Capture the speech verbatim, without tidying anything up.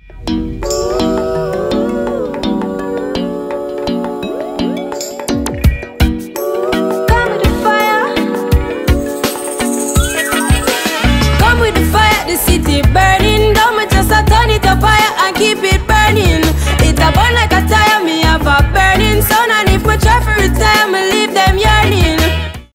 Come with the fire, the city burning down. Me just a turn it up fire and keep it